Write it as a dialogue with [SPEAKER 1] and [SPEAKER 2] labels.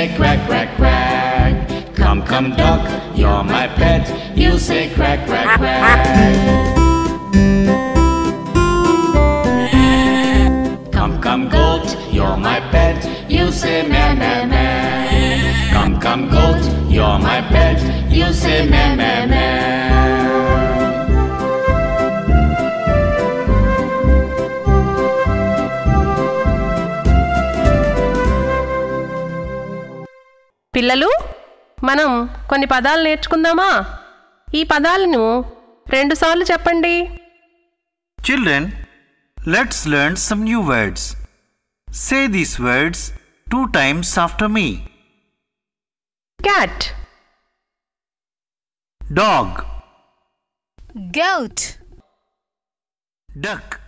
[SPEAKER 1] say quack, quack, quack. Come, come, duck, you're my pet. You say quack, quack, quack. Come, come, goat, you're my pet. You say meh, meh, meh. Come, come, goat, you're my pet. You say meh, meh, meh.
[SPEAKER 2] పిల్లలు, మనం కొన్ని పదాలు నేర్చుకుందామా? ఈ పదాలను 2 సార్లు చెప్పండి.
[SPEAKER 3] Children, let's learn some new words. Say these words 2 times after me.
[SPEAKER 2] Cat,
[SPEAKER 3] Dog,
[SPEAKER 4] Goat,
[SPEAKER 3] duck,